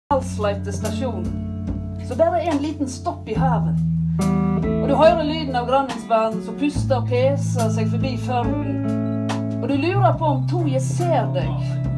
Halsleite stasjon, så bare en liten stopp I havet. Og du hører lyden av granningsbarn som puster og peser seg forbi førden. Og du lurer på om Toje ser deg.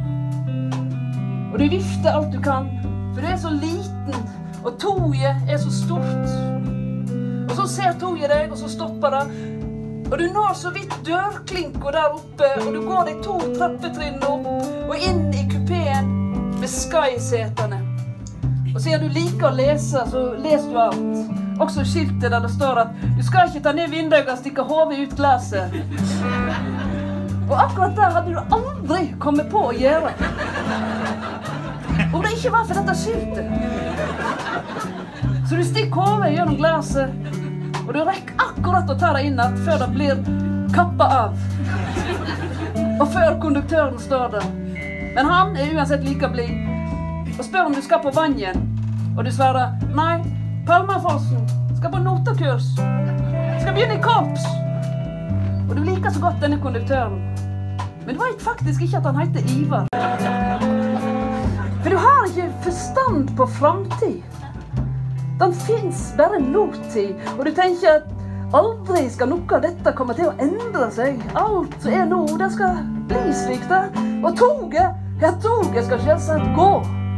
Og du vifter alt du kan, for du så liten, og Toje så stort. Og så ser Toje deg, og så stopper det. Og du når så vidt dørklinko der oppe, og du går deg 2 trappetrinn opp, og inn I kupeen med Sky-setene. Og siden du liker å lese, så leser du alt. Også skiltet der det står at du skal ikke ta ned vinduet og stikke hodet ut glaset. Og akkurat der hadde du aldri kommet på å gjøre. Om det ikke var for dette skiltet. Så du stikker hodet gjennom glaset, og du rekker akkurat å ta deg inn at før det blir kappet av. Og før konduktøren står der. Men han uansett like blid. Og spør om du skal på vanjen. Og du svarer, nei, Palmafossen, skal på notakurs. Skal begynne I korps. Og du liker så godt denne konduktøren. Men du vet faktisk ikke at han heter Ivar. For du har ikke forstand på framtid. Den finnes bare nåtid. Og du tenker at aldri skal noe av dette komme til å endre seg. Alt som nå, det skal bli slik det. Og toget skal selvsagt gå.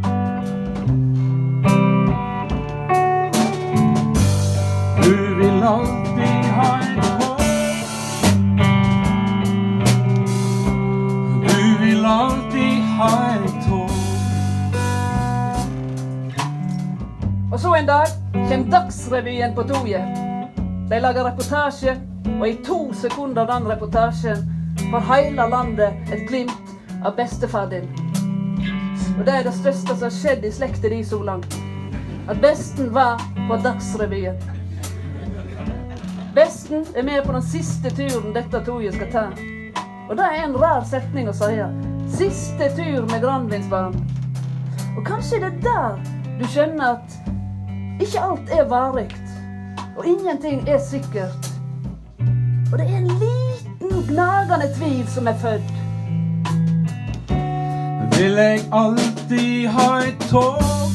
Du vil alltid ha en håp. Du vil alltid ha et håp. Og så en dag kommer Dagsrevyen på Toje. De lager reportasje, og I 2 sekunder den reportasjen får hele landet et glimt av bestefar din. Og det det største som har skjedd I slektet de så langt. At besten var på Dagsrevyen. Besten med på den siste turen dette Toje skal ta. Og det en rar setning å si. Siste tur med granvinsbarn. Og kanskje det der du skjønner at ikke alt varigt. Og ingenting sikkert. Og det en liten gnagende tvil som født. Vil jeg alltid ha et håp?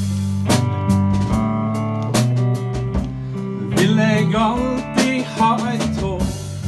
Vil jeg alltid ha et håp?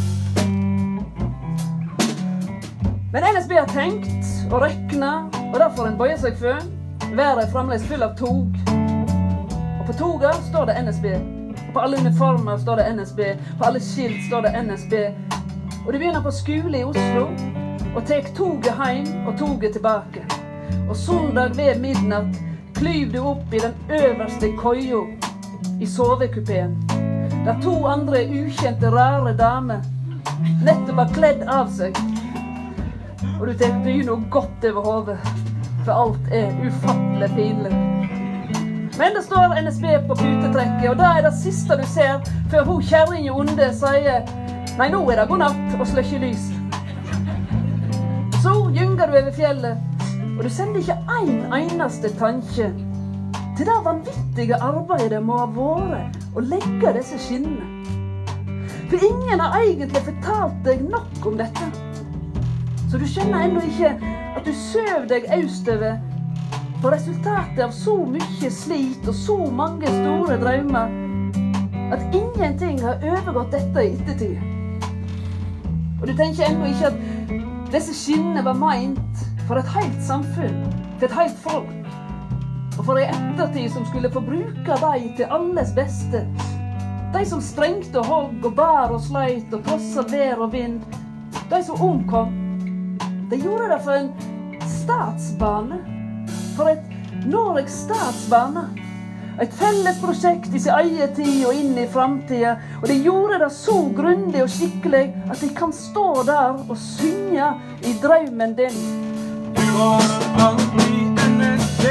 Men NSB har tenkt og reknet, og derfor en bøyer seg for. Været fremdeles full av tog. Og på toget står det NSB. Og på alle uniformer står det NSB. På alle skilt står det NSB. Og du begynner på skole I Oslo, og tek toget hjem og toget tilbake. Og søndag ved midnatt klyv du opp I den øverste køya I sovekupeen. Der 2 andre ukjente, rare damer nettopp har kledd av seg. Og du tek dyna godt over hodet, for alt ufattelig pinlig. Men det står NSB på putetrekket, og da det siste du ser, før hun kjerringe onde sier nei, nå det god natt og sløkker lys. Så gynger du over fjellet, og du sender ikke en eneste tanke til det vanvittige arbeidet må ha vært å legge disse skinnene. For ingen har egentlig fortalt deg nok om dette. Så du skjønner ennå ikke at du søv deg østover på resultatet av så mye slit og så mange store drømmer at ingenting har overgått dette I ettertid. Og du tenker ennå ikke at disse skinnene var meint for et helt samfunn, for et helt folk, og for en ettertid som skulle få bruke dem til alles beste. De som strengte og hogg og bar og sleit og trosset vær og vind. De som omkom. De gjorde det for en statsbane. For et Norges statsbane. Et felles prosjekt I sin egen tid og inn I framtiden. Og de gjorde det så grundig og skikkelig at de kan stå der og synge I drømmen din. Du var alltid NSB.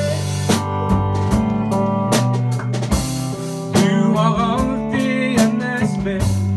Du var alltid NSB.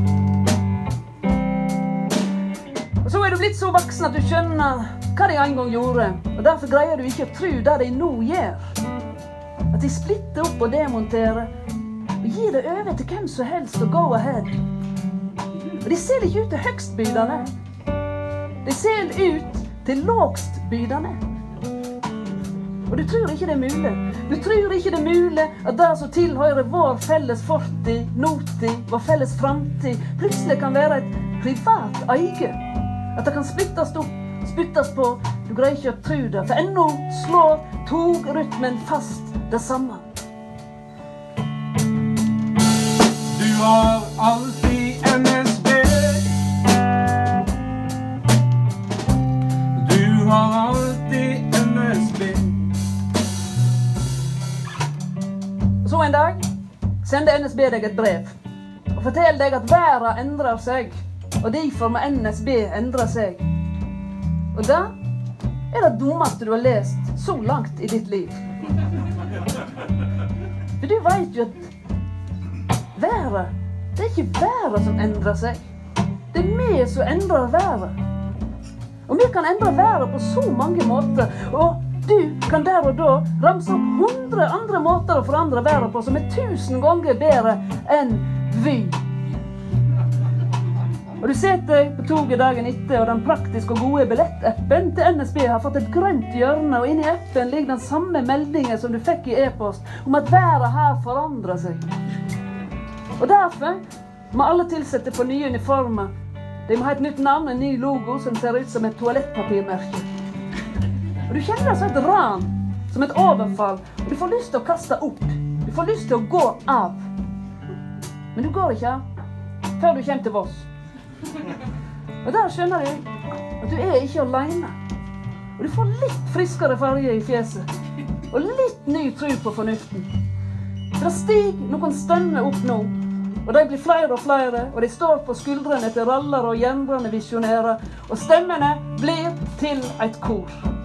Og så du blitt så voksen at du skjønner hva de en gang gjorde. Og derfor greier du ikke å tro det de nå gjør. At de splitter opp og demonterer. Og gir det over til hvem som helst og go ahead. Og de ser ikke ut til høgstbyderne. De ser ut til lågstbyderne. Og du tror ikke det mulig. Du tror ikke det er mulig at det som tilhører vår felles fortid, notid, vår felles framtid, plutselig kan være et privat eie. At det kan splittes opp, spyttes på. Du greier ikke å tro det, for ennå slår togrytmen fast det samme. Du har alltid NSB. Du har alltid NSB. Så en dag sender NSB deg et brev og forteller deg at verden endrer seg, og derfor må NSB endre seg. Og det er det dummeste du har lest så langt i ditt liv. For du vet jo at verden, det er ikke verden som endrer seg. Det er vi som endrer verden. Og vi kan endre verden på så mange måter, og du kan der og da ramse opp 100 andre måter å forandre verden på som er 1000 ganger bedre enn vi. Og du setter på toget dagen etter, og den praktiske og gode billettappen til NSB har fått et grønt hjørne, og inni appen ligger den samme meldingen som du fikk i e-post om at verden her forandrer seg. Og derfor må alle tilsette få nye uniformer. De må ha et nytt navn, en ny logo som ser ut som et toalettpapirmerke. Og du kjenner det som et ran, som et overfall, og du får lyst til å kaste opp. Du får lyst til å gå av. Men du går ikke av før du kommer til Voss. Og der skjønner du at du er ikke alene. Og du får litt friskere farge i fjeset, og litt ny tro på fornuften. For det stiger noen stønner opp nå, og de blir flere og flere, og de står på skuldrene til raller og jernbrende visjonærer, og stemmene blir til et kor.